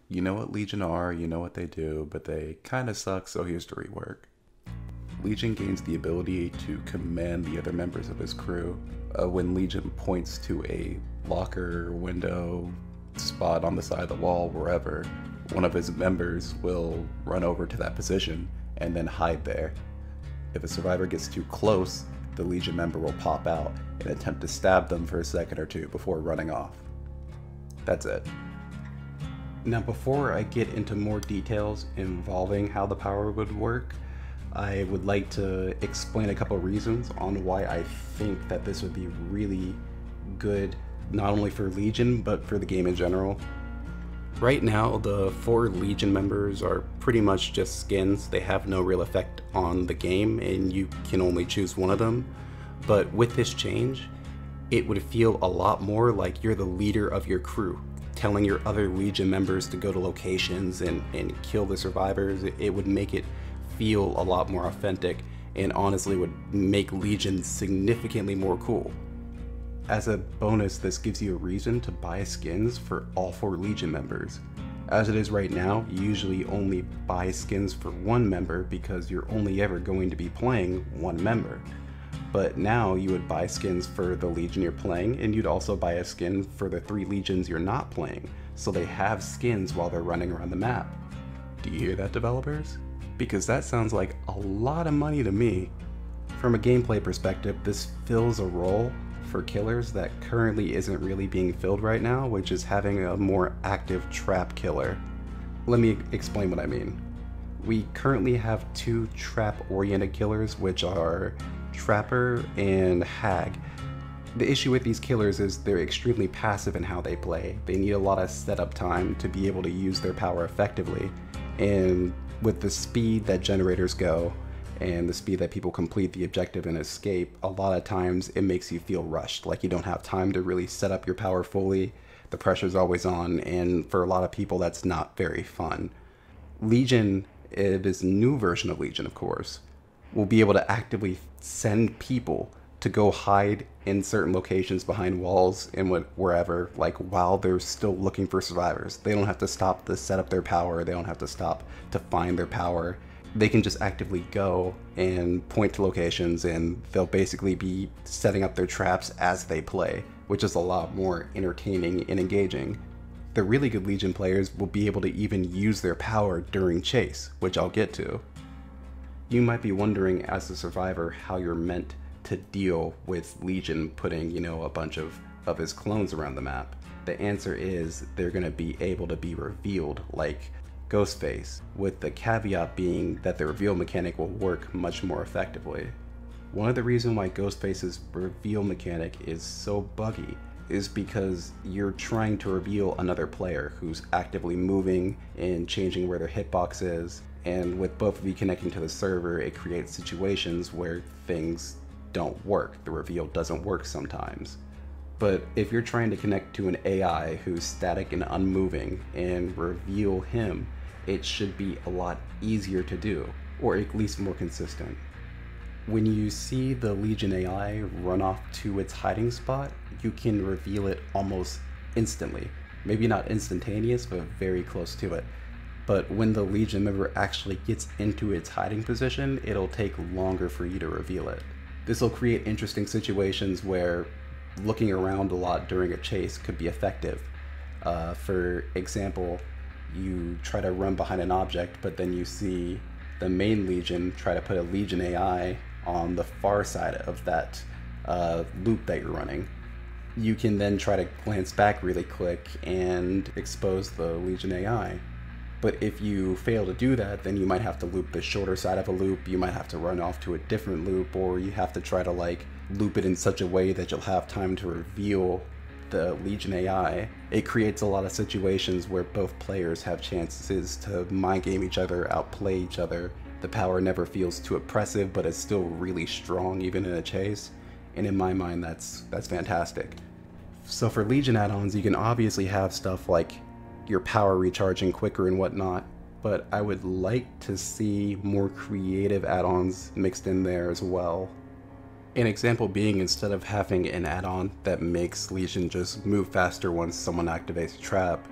You know what Legion are, you know what they do, but they kinda suck, so here's the rework. Legion gains the ability to command the other members of his crew. When Legion points to a locker, window, spot on the side of the wall, wherever, one of his members will run over to that position and then hide there. If a survivor gets too close, the Legion member will pop out and attempt to stab them for a second or two before running off. That's it. Now, before I get into more details involving how the power would work, I would like to explain a couple reasons on why I think that this would be really good, not only for Legion, but for the game in general. Right now, the 4 Legion members are pretty much just skins. They have no real effect on the game, and you can only choose one of them. But with this change, it would feel a lot more like you're the leader of your crew, telling your other Legion members to go to locations and kill the survivors. It would make it feel a lot more authentic, and honestly would make Legion significantly more cool. As a bonus, this gives you a reason to buy skins for all 4 Legion members. As it is right now, you usually only buy skins for one member because you're only ever going to be playing one member. But now you would buy skins for the Legion you're playing, and you'd also buy a skin for the 3 Legions you're not playing, so they have skins while they're running around the map. Do you hear that, developers? Because that sounds like a lot of money to me. From a gameplay perspective, this fills a role for killers that currently isn't really being filled right now, which is having a more active trap killer. Let me explain what I mean. We currently have 2 trap-oriented killers, which are Trapper and Hag. The issue with these killers is they're extremely passive in how they play. They need a lot of setup time to be able to use their power effectively, and with the speed that generators go, and the speed that people complete the objective and escape, a lot of times it makes you feel rushed, like you don't have time to really set up your power fully. The pressure's always on, and for a lot of people that's not very fun. Legion, this new version of Legion of course, will be able to actively send people to go hide in certain locations behind walls and wherever, like while they're still looking for survivors. They don't have to stop to set up their power, they don't have to stop to find their power. They can just actively go and point to locations, and they'll basically be setting up their traps as they play, which is a lot more entertaining and engaging. The really good Legion players will be able to even use their power during chase, which I'll get to. You might be wondering as a survivor how you're meant to deal with Legion putting, a bunch of his clones around the map. The answer is they're going to be able to be revealed like Ghostface, with the caveat being that the reveal mechanic will work much more effectively. One of the reasons why Ghostface's reveal mechanic is so buggy is because you're trying to reveal another player who's actively moving and changing where their hitbox is, and with both of you connecting to the server, it creates situations where things don't work. The reveal doesn't work sometimes. But if you're trying to connect to an AI who's static and unmoving and reveal him, it should be a lot easier to do, or at least more consistent. When you see the Legion AI run off to its hiding spot, you can reveal it almost instantly. Maybe not instantaneous, but very close to it. But when the Legion member actually gets into its hiding position, it'll take longer for you to reveal it. This will create interesting situations where looking around a lot during a chase could be effective. For example, you try to run behind an object, but then you see the main Legion try to put a Legion AI on the far side of that loop that you're running. You can then try to glance back really quick and expose the Legion AI. But if you fail to do that, then you might have to loop the shorter side of a loop, you might have to run off to a different loop, or you have to try to loop it in such a way that you'll have time to reveal the Legion AI. It creates a lot of situations where both players have chances to mind game each other, outplay each other. The power never feels too oppressive, but it's still really strong even in a chase. And in my mind, that's fantastic. So for Legion add-ons, you can obviously have stuff like your power recharging quicker and whatnot, but I would like to see more creative add-ons mixed in there as well. An example being, instead of having an add-on that makes Legion just move faster once someone activates a trap,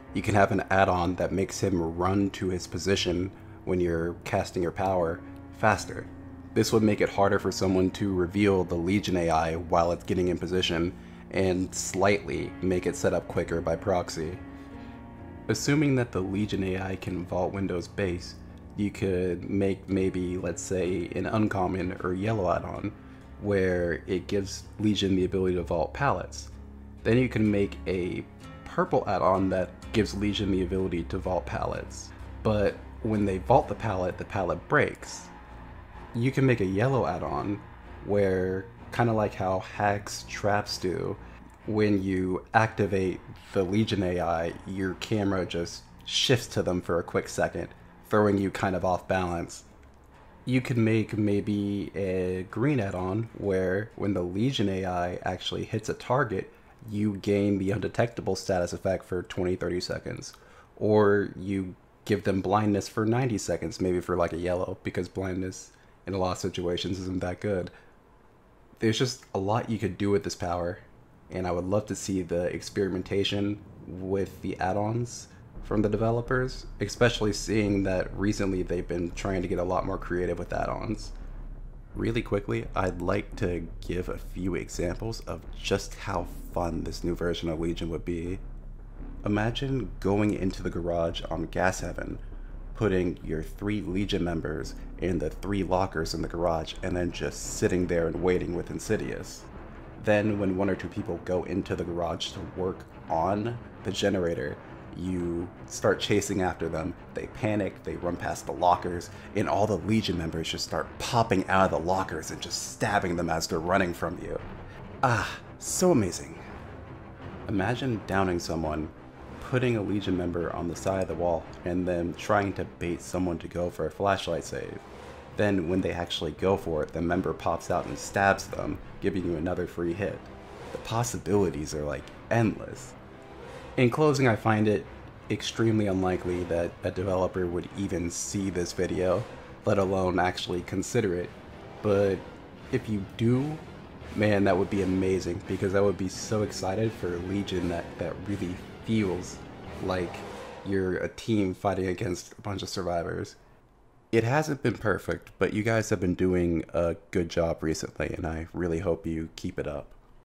You can have an add-on that makes him run to his position when you're casting your power faster. This would make it harder for someone to reveal the Legion AI while it's getting in position, and slightly make it set up quicker by proxy. Assuming that the Legion AI can vault Windows base, you could make maybe, let's say, an uncommon or yellow add-on, where it gives Legion the ability to vault pallets. Then you can make a purple add-on that gives Legion the ability to vault pallets. But when they vault the pallet breaks. You can make a yellow add-on where, kind of like how hacks traps do, when you activate the Legion AI, your camera just shifts to them for a quick second, throwing you kind of off balance. You could make maybe a green add-on where when the Legion AI actually hits a target, you gain the undetectable status effect for 20-30 seconds. Or you give them blindness for 90 seconds, maybe for like a yellow, because blindness in a lot of situations isn't that good. There's just a lot you could do with this power, and I would love to see the experimentation with the add-ons from the developers, especially seeing that recently they've been trying to get a lot more creative with add-ons. Really quickly, I'd like to give a few examples of just how fun this new version of Legion would be. Imagine going into the garage on Gas Heaven, putting your 3 Legion members in the 3 lockers in the garage, and then just sitting there and waiting with Insidious. Then when 1 or 2 people go into the garage to work on the generator, you start chasing after them. They panic, they run past the lockers, and all the Legion members just start popping out of the lockers and just stabbing them as they're running from you. Ah, so amazing. Imagine downing someone, putting a Legion member on the side of the wall, and then trying to bait someone to go for a flashlight save. Then when they actually go for it, the member pops out and stabs them, giving you another free hit. The possibilities are like endless. In closing, I find it extremely unlikely that a developer would even see this video, let alone actually consider it. But if you do, man, that would be amazing, because I would be so excited for a Legion that really feels like you're a team fighting against a bunch of survivors. It hasn't been perfect, but you guys have been doing a good job recently, and I really hope you keep it up.